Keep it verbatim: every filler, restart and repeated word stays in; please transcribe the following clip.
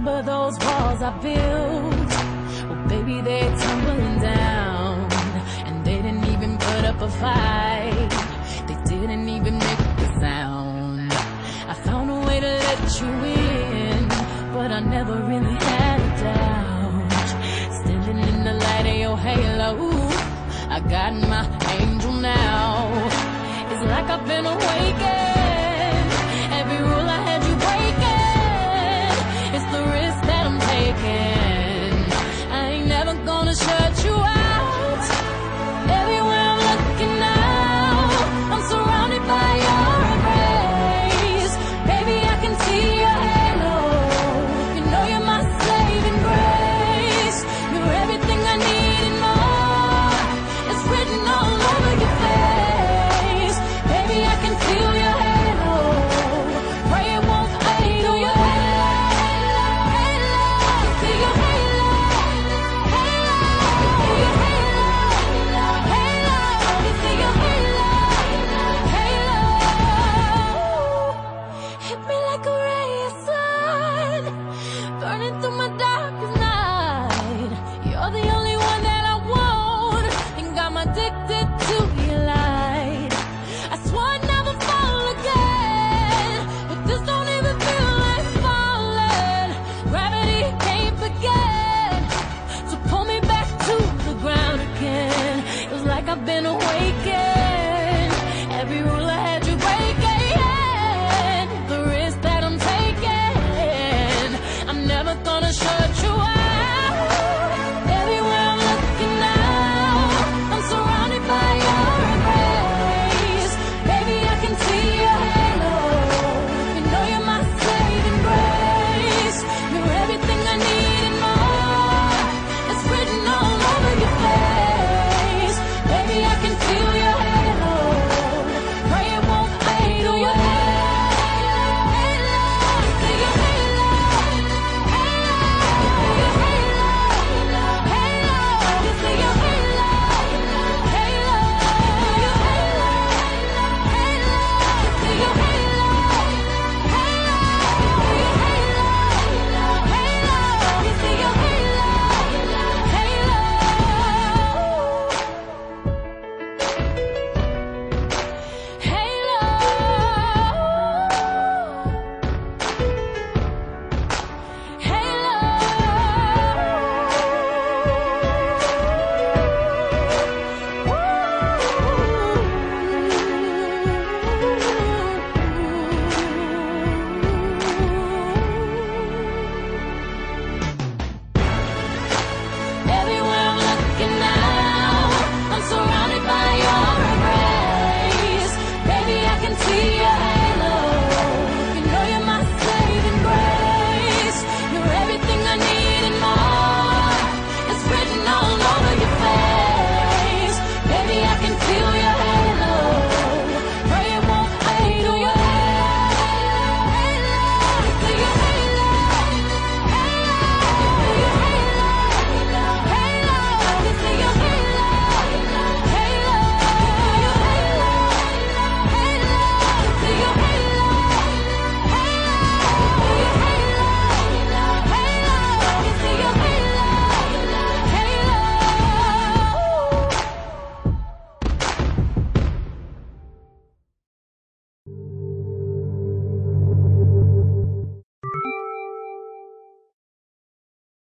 remember those walls I built? Well, baby, they're tumbling down, and they didn't even put up a fight. They didn't even make a sound. I found a way to let you in, but I never really had a doubt. Standing in the light of your halo, I got my angel now. It's like I've been awakened. Every rule I had you breaking, it's the risk that I'm taking. I ain't never gonna shut you out. Everywhere I'm looking now, I'm surrounded by your embrace. Baby, I can see your halo. You know you're my saving grace. You're everything I need and more. It's written all over your face. Baby, I can feel your halo. Pray it won't fade away. Feel your halo, halo, feel your halo, halo, feel your halo, halo. Hit me like a ray of sun, burning through my darkest night. You're the only one that I want, and got me addicted to your light. I swore I'd never fall again, but this don't even feel like falling. Gravity can't begin to pull me back to the ground again. It was like I've been awakened. Every rule I had you breaking, the risk that I'm taking, I'm never gonna show